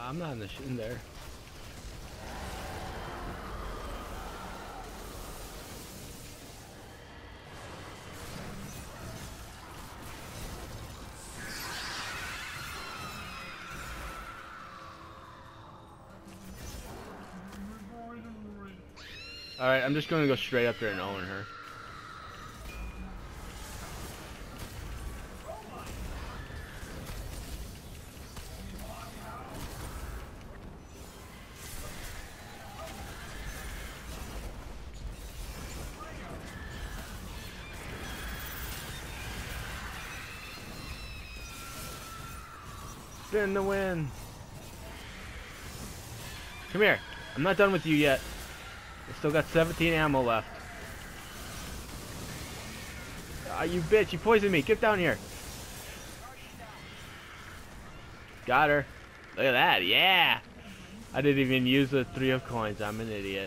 I'm not in there. Alright, I'm just gonna go straight up there and own her. Spin the win. Come here. I'm not done with you yet. I still got 17 ammo left. Ah, you bitch. You poisoned me. Get down here. Got her. Look at that. Yeah. I didn't even use the 3 of coins. I'm an idiot.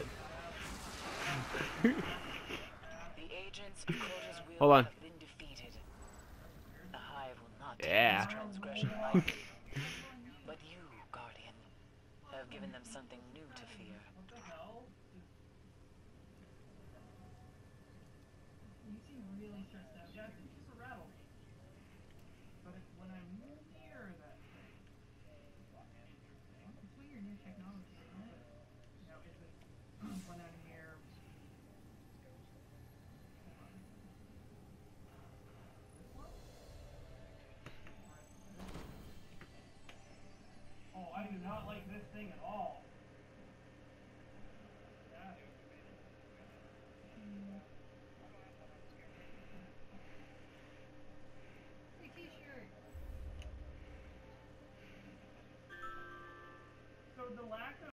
Hold on. Yeah. But you, Guardian, have given them something new to fear. You seem really stressed out. Yeah, it's just a rattle. But when I'm near that thing, it's when you're near technology, isn't it? You know, is it when I'm near? Oh, I do not like this thing at all. Free t-shirt. So the lack of